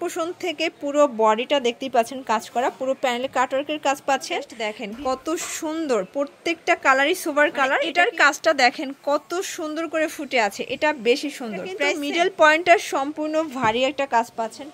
পোষণ থেকে পুরো বডিটা দেখতেই পাচ্ছেন কাজ করা, পুরো প্যানেলে কাটওয়ার্কের কাজ পাচ্ছেন। দেখেন কত সুন্দর, প্রত্যেকটা কালারই সোবার কালার। এটার কাজটা দেখেন কত সুন্দর করে ফুটে আছে, এটা বেশি সুন্দর। মিডল পয়েন্টটা সম্পূর্ণ ভারী একটা কাজ পাচ্ছেন।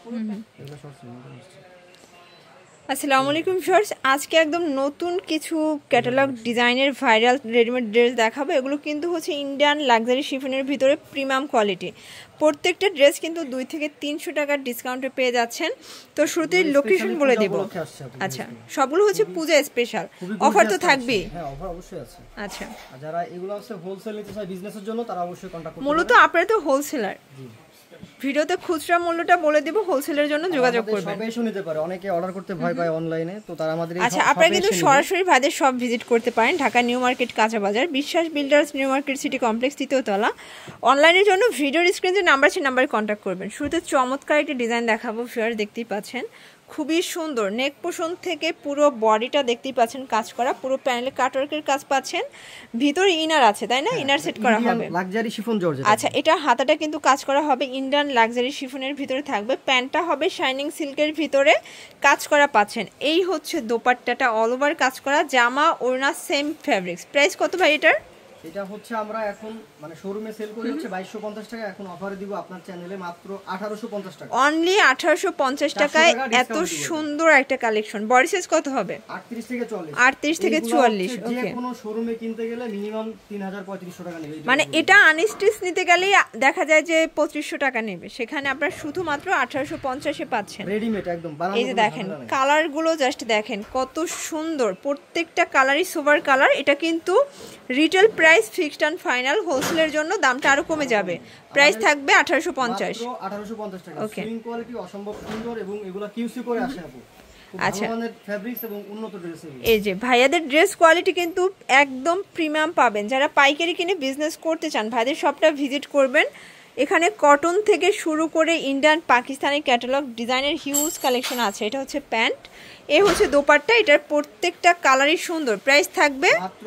আসসালামু আলাইকুম ভিউয়ার্স, আজকে একদম নতুন কিছু ক্যাটালগ ডিজাইনের ভাইরাল রেডিমেড ড্রেস দেখাবো। এগুলো কিন্তু হচ্ছে ইন্ডিয়ান লাক্সারি শিফনের ভিতরে প্রিমিয়াম কোয়ালিটি। প্রত্যেকটা ড্রেস কিন্তু 2 থেকে 300 টাকার ডিসকাউন্টে পেয়ে যাচ্ছেন। তো শুরুতেই লোকেশন বলে দেব। আচ্ছা, সবগুলো হচ্ছে পূজা স্পেশাল, অফার তো থাকবেই। হ্যাঁ, অফার অবশ্যই আছে। আচ্ছা, আর যারা এগুলো আছে হোলসেল নিতে চায় বিজনেসের জন্য, তারা অবশ্যই কন্টাক্ট করতে পারেন। মূলত আপনারা তো হোলসেলার। ভিডিওতে খুচরা মূল্যটা বলে দিব, হোলসেলের জন্য যোগাযোগ করবেন। সবাই এসে নিতে পারে, অনেকে অর্ডার করতে ভয় পায় অনলাইনে, তো তারা আমাদের এই আচ্ছা, আপনারা কিন্তু সরাসরি ভাইদের সব ভিজিট করতে পারেন। ঢাকা নিউ মার্কেট কাঁচা বাজার, Biswas builders new market city complex 3য় তলা। অনলাইনের জন্য ভিডিওর স্ক্রিনে যে নাম্বার আছে নাম্বারে কন্ট্যাক্ট করবেন। শুরুতে চমৎকার একটা ডিজাইন দেখাবো ভিউয়ার, দেখতেই পাচ্ছেন খুবই সুন্দর। নেক পোষণ থেকে পুরো বডিটা দেখতেই পাচ্ছেন কাজ করা, পুরো প্যানেলে কাটওয়ার্কের কাজ পাচ্ছেন। ভিতরে ইনার আছে তাই না? ইনার সেট করা হবে লাক্সারি শিফন জর্জেট। আচ্ছা, এটা হাতাটা কিন্তু কাজ করা হবে ইন্ডিয়ান লাক্সারি শিফনের ভিতরে থাকবে। প্যান্টটা হবে শাইনিং সিল্কের ভিতরে কাজ করা পাচ্ছেন। এই হচ্ছে দোপাট্টাটা অল ওভার কাজ করা, জামা ওড়না সেম ফেব্রিক্স। প্রাইস কত ভাই এটার? এটা হচ্ছে আমরা এখন মানে শোরুমে সেল করি হচ্ছে 2250 টাকা, এখন অফারে দিব আপনার চ্যানেলে মাত্র 1850 টাকা। অনলি 1850 টাকায় এত সুন্দর একটা কালেকশন। বডি সাইজ কত হবে? 38 থেকে 44। 38 থেকে 44। ওকে, যে কোনো শোরুমে কিনতে গেলে মিনিমাম 3500 টাকা নেবে। মানে এটা আনস্টিচ নিতে গেলেই দেখা যায় যে 2500 টাকা নেবে, সেখানে আপনারা শুধুমাত্র 1850 এ পাচ্ছেন রেডিমেড একদম বানানো। এই যে দেখেন কালারগুলো, জাস্ট দেখেন কত সুন্দর, প্রত্যেকটা কালারই সোবার কালার। এটা কিন্তু retail price fixed and final, হোলসেলের জন্য দামটা আরো কমে যাবে। প্রাইস থাকবে 1850 টাকা। ওকে, সুইং কোয়ালিটি অসম্ভব সুন্দর এবং এগুলা কিউসি করে আসে আপু। আচ্ছা, আমাদের ফেব্রিক্স এবং উন্নত ড্রেস। এই যে ভাইয়াদের ড্রেস কোয়ালিটি কিন্তু একদম প্রিমিয়াম পাবেন। যারা পাইকারি কিনে বিজনেস করতে চান ভাইদের শপটা ভিজিট করবেন। এখানে কটন থেকে শুরু করে ইন্ডিয়ান পাকিস্তানি ক্যাটালগ ডিজাইনের হিউজ কালেকশন আছে। এটা হচ্ছে প্যান্ট, এ হচ্ছে দোপাট্টা। এটার প্রত্যেকটা কালারই সুন্দর। প্রাইস থাকবে মাত্র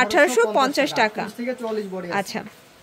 1850 টাকা। আচ্ছা,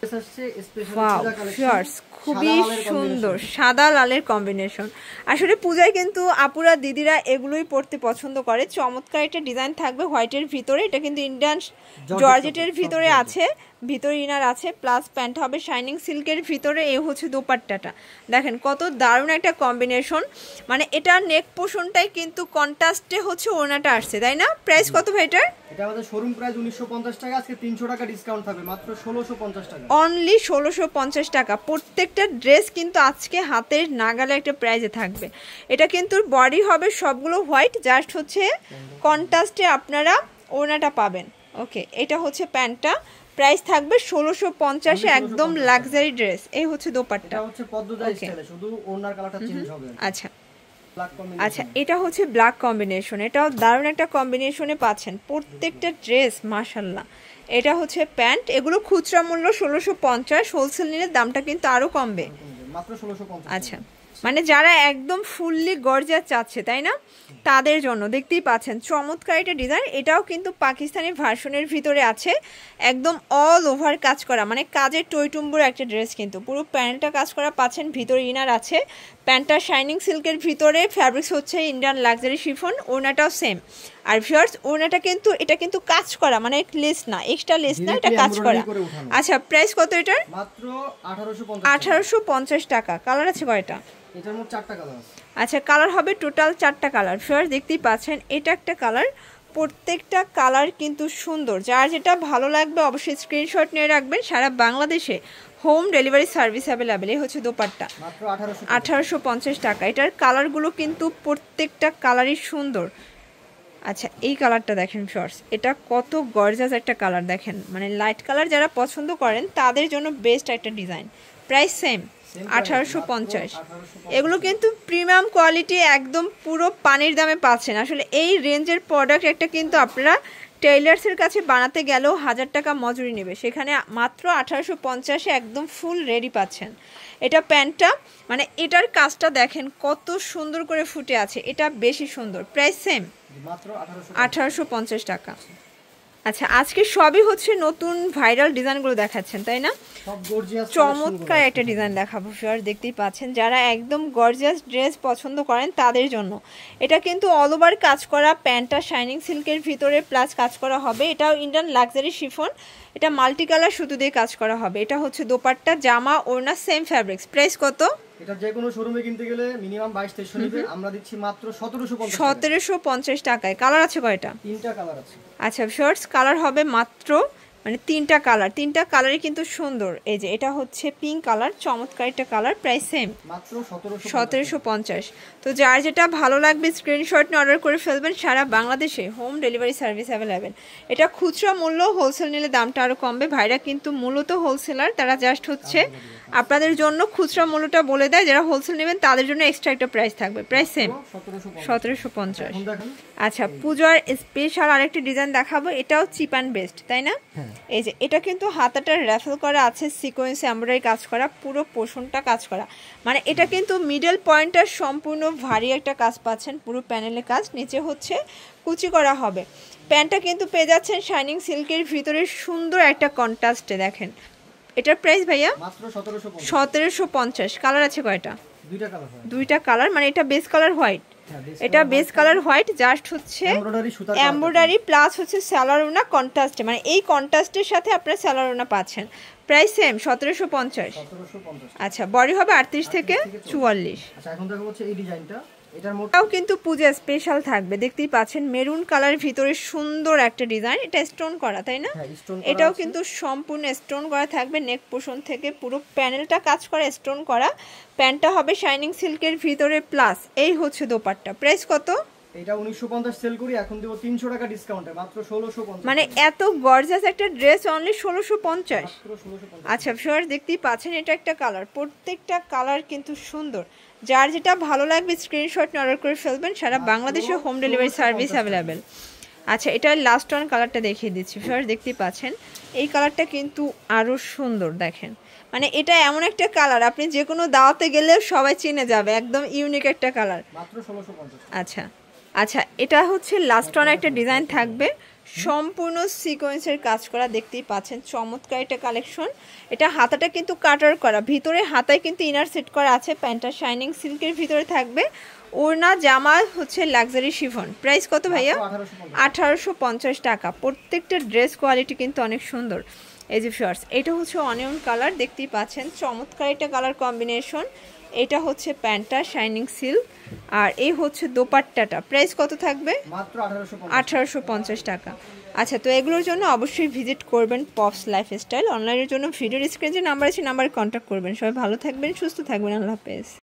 খুবই সুন্দর সাদা লালের কম্বিনেশন। আসলে পূজায় কিন্তু আপুরা দিদিরা এগুলোই পড়তে পছন্দ করে। চমৎকার একটা ডিজাইন থাকবে হোয়াইটের ভিতরে। এটা কিন্তু ইন্ডিয়ান জর্জেটের ভিতরে আছে, ভিতরে ইনার আছে, প্লাস প্যান্ট হবে শাইনিং সিল্কের ভিতরে। এই হচ্ছে দোপাট্টাটা, দেখেন কত দারুণ একটা কম্বিনেশন। মানে এটা নেক পোষণটাই কিন্তু কন্ট্রাস্টে হচ্ছে ওড়নাটা আসছে তাই না? প্রাইস কত ভাই এটার? এটা আমাদের শোরুম প্রাইস 1950 টাকা, আজকে 300 টাকা ডিসকাউন্ট থাকবে, মাত্র 1650 টাকা। অনলি 1650 টাকা। প্রত্যেকটা ড্রেস কিন্তু আজকে হাতের নাগালে একটা প্রাইজে থাকবে। এটা কিন্তু বডি হবে সবগুলো হোয়াইট, জাস্ট হচ্ছে কন্ট্রাস্টে আপনারা ওড়নাটা পাবেন। ওকে, এটা হচ্ছে প্যান্টটা, প্রাইস থাকবে 1650 এ, একদম লাক্সারি ড্রেস। এই হচ্ছে দোপাট্টা, এটা হচ্ছে পদ্মজা স্টাইলে, শুধু ওড়নার কালারটা চেঞ্জ হবে। আচ্ছা আচ্ছা, এটা হচ্ছে ব্ল্যাক কম্বিনেশন। এটাও দারুণ একটা কম্বিনেশনে পাচ্ছেন প্রত্যেকটা ড্রেস মাশাআল্লাহ। এটা হচ্ছে প্যান্ট, এগুলো খুচরা মূল্য 1650, হোলসেল নিলে দামটা কিন্তু আরো কমবে, মাত্র 1650। আচ্ছা, মানে যারা একদম ফুললি গর্জিয়াস চাচ্ছে তাই না, তাদের জন্য দেখতেই পাচ্ছেন চমৎকার একটা ডিজাইন। এটাও কিন্তু পাকিস্তানি ভার্সনের ভিতরে আছে, একদম অল ওভার কাজ করা, মানে কাজের টইটুম্বুর একটা ড্রেস। কিন্তু পুরো প্যান্টটা কাজ করা পাচ্ছেন, ভিতরে ইনার আছে। প্যান্টটা শাইনিং সিল্কের ভিতরে, ফ্যাব্রিক্স হচ্ছে ইন্ডিয়ান লাক্সারি শিফন, ওড়নাটাও সেম। আর ভিউয়ার্স ওড়নাটা কিন্তু এটা কিন্তু কাজ করা, মানে লেস না, এক্সট্রা লেস না, এটা কাজ করা। আচ্ছা, প্রাইস কত এটার? মাত্র 1850 টাকা। কালার আছে কয়টা? এটার মোট 4টা কালার আছে। আচ্ছা, কালার হবে টোটাল 4টা কালার। ভিউয়ার্স দেখতেই পাচ্ছেন এটা একটা কালার, প্রত্যেকটা কালার কিন্তু সুন্দর। যার যেটা ভালো লাগবে অবশ্যই স্ক্রিনশট নিয়ে রাখবেন। সারা বাংলাদেশে হোম ডেলিভারি সার্ভিস অ্যাভেলেবেল। এই হচ্ছে দোপাট্টা, মাত্র 1850 টাকা। এটার কালারগুলো কিন্তু প্রত্যেকটা কালারই সুন্দর। আচ্ছা, এই কালারটা দেখেন ভিউয়ার্স, এটা কত গর্জাস একটা কালার। দেখেন মানে লাইট কালার যারা পছন্দ করেন তাদের জন্য বেস্ট একটা ডিজাইন। Price same 1850। এগুলো কিন্তু প্রিমিয়াম কোয়ালিটি, একদম পুরো পানির দামে পাচ্ছেন। আসলে এই রেঞ্জের প্রোডাক্ট একটা কিন্তু আপনারা টেইলার্সের কাছে বানাতে গেলেও 1000 টাকা মজুরি নেবে, সেখানে মাত্র 1850-এ একদম ফুল রেডি পাচ্ছেন। এটা প্যান্টটা, মানে এটার কাজটা দেখেন কত সুন্দর করে ফুটে আছে, এটা বেশি সুন্দর। প্রাইস সেম মাত্র 1850 টাকা। আচ্ছা আজকে সবই হচ্ছে নতুন ভাইরাল ডিজাইনগুলো দেখাচ্ছেন তাই না? সব গর্জিয়াস চমৎকার একটা ডিজাইন দেখাবো ভিউয়ার, দেখতেই পাচ্ছেন যারা একদম গর্জিয়াস ড্রেস পছন্দ করেন তাদের জন্য। এটা কিন্তু অল ওভার কাজ করা, প্যান্টটা শাইনিং সিল্কের ভিতরে প্লাস কাজ করা হবে। এটাও ইন্ডিয়ান লাক্সারি শিফন, এটা মাল্টি কালার সুতো দিয়ে কাজ করা হবে। এটা হচ্ছে দোপাট্টা, জামা, ওড়না সেম ফ্যাব্রিক্স। প্রাইস কত? এটা যে কোনো শোরুমে কিনতে গেলে মিনিমাম 2200 নিবে, আমরা দিচ্ছি মাত্র 1750 1750 টাকায়। কালার আছে কয়টা? 3টা কালার আছে। আচ্ছা শর্টস কালার হবে মাত্র মানে 3টা কালার, 3টা কালারই কিন্তু সুন্দর। এই যে এটা হচ্ছে পিঙ্ক কালার, চমৎকার একটা কালার, প্রাইস সেম মাত্র 1750। তো যার যেটা ভালো লাগবে স্ক্রিনশট নিয়ে অর্ডার করে ফেলবেন। সারা বাংলাদেশে হোম ডেলিভারি সার্ভিস অ্যাভেলেবেল। এটা খুচরা মূল্য, হোলসেল নিলে দামটা আরও কমবে। ভাইরা কিন্তু মূলত হোলসেলার, তারা জাস্ট হচ্ছে আপনাদের জন্য খুচরা মূল্যটা বলে দেয়। যারা হোলসেল নেবেন তাদের জন্য এক্সট্রা একটা প্রাইস থাকবে, প্রাইস সেম 1750। আচ্ছা পূজার স্পেশাল আরেকটি ডিজাইন দেখাবো, এটাও চিপ অ্যান্ড বেস্ট তাই না? এই যে এটা কিন্তু হাতাটা র্যাফেল করা আছে, সিকোয়েন্স এমব্রয়ডারি কাজ করা, পুরো পোর্শনটা কাজ করা। মানে এটা কিন্তু মিডল পয়েন্টটা সম্পূর্ণ ভারী একটা কাজ পাচ্ছেন, পুরো প্যানেলে কাজ, নিচে হচ্ছে কুচি করা হবে। প্যান্টটা কিন্তু পেয়ে যাচ্ছেন শাইনিং সিল্কের ভিতরে সুন্দর একটা কন্ট্রাস্টে। দেখেন এটার প্রাইস ভাইয়া মাত্র 1750। কালার আছে কয়টা? 2টা কালার। 2টা কালার, মানে এটা বেস কালার হোয়াইট, এটা বেস কালার হোয়াইট, জাস্ট হচ্ছে এমব্রয়ডারি প্লাস হচ্ছে স্যালার ওনা কন্ট্রাস্টে, মানে এই কন্ট্রাস্টের সাথে আপনারা স্যালার ওনা পাচ্ছেন। Price same 1750। আচ্ছা বডি হবে 38 থেকে 44। আচ্ছা এখন দেখো হচ্ছে এই ডিজাইনটা, এটাও কিন্তু পূজা স্পেশাল থাকবে। দেখতেই পাচ্ছেন মেরুন কালার ভিতরে সুন্দর একটা ডিজাইন, এটা স্টোন করা তাই না? এটাও কিন্তু সম্পূর্ণ স্টোন করা থাকবে, নেক পোর্শন থেকে পুরো প্যানেলটা কাজ করা, স্টোন করা। প্যান্টটা হবে শাইনিং সিল্কের ভিতরে প্লাস এই হচ্ছে দোপাট্টা। প্রাইস কত? এটা 1950 সেল করি, এখন দেব 300 টাকা ডিসকাউন্টে মাত্র 1650। মানে এত গর্জিয়াস একটা ড্রেস অনলি 1650। আচ্ছা ভিউয়ার্স দেখতেই পাচ্ছেন এটা একটা কালার, প্রত্যেকটা কালার কিন্তু সুন্দর। যার যেটা ভালো লাগবে স্ক্রিনশট নিয়ে অর্ডার করে ফেলবেন। সারা বাংলাদেশে হোম ডেলিভারি সার্ভিস অ্যাভেলেবেল। আচ্ছা এটার লাস্ট ওয়ান কালারটা দেখিয়ে দিচ্ছি ভিউয়ার্স, দেখতেই পাচ্ছেন এই কালারটা কিন্তু আরও সুন্দর। দেখেন মানে এটা এমন একটা কালার আপনি যে কোনো দাওয়াতে গেলে সবাই চিনে যাবে, একদম ইউনিক একটা কালার, মাত্র 1650। আচ্ছা আচ্ছা এটা হচ্ছে লাস্ট ওয়ান একটা ডিজাইন থাকবে, সম্পূর্ণ সিকোয়েন্সের কাজ করা, দেখতেই পাচ্ছেন চমৎকার একটা কালেকশন। এটা হাতাটা কিন্তু কাটার করা, ভিতরে হাতায় কিন্তু ইনার সেট করা আছে। প্যান্টটা শাইনিং সিল্কের ভিতরে থাকবে, ওড়না জামা হচ্ছে লাক্সারি শিফন। প্রাইস কত ভাইয়া? 1850 টাকা। প্রত্যেকটা ড্রেস কোয়ালিটি কিন্তু অনেক সুন্দর। এই যে শর্টস, এটা হচ্ছে অনিয়ন কালার, দেখতেই পাচ্ছেন চমৎকার একটা কালার কম্বিনেশন। এটা হচ্ছে প্যান্টটা শাইনিং সিল্ক, আর এই হচ্ছে দোপাট্টাটা। প্রাইস কত থাকবে? মাত্র 1850 টাকা। আচ্ছা তো এগুলোর জন্য অবশ্যই ভিজিট করবেন পপস লাইফস্টাইল। অনলাইনের জন্য ভিডিওর স্ক্রিনে যে নাম্বার আছে নাম্বারে কন্ট্যাক্ট করবেন। সবাই ভালো থাকবেন, সুস্থ থাকবেন, আল্লাহ হাফেজ।